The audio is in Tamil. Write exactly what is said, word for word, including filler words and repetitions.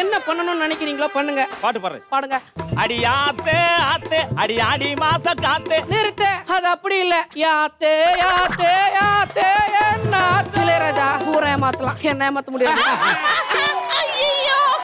என்ன பண்ணணும்னு நினைக்கிறீங்களோ பண்ணுங்க. பாட்டு பாடுறேன். பாடுங்க. அடி யாத்தே ஆத்தே அடி ஆடி மாச காத்தே. நிறுத்து. அது அப்படி இல்ல. யாத்தே யாத்தே யாத்தே என்ன இளையராஜா ஊரை ஏமாத்தலாம், என்ன ஏமாத்த முடியாது.